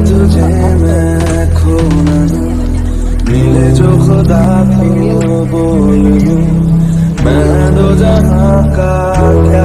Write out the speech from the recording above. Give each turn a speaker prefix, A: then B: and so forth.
A: तुझे मैं खो न दूं, मिले जो खुदा को बोल दूं, मैं दो जहां का क्या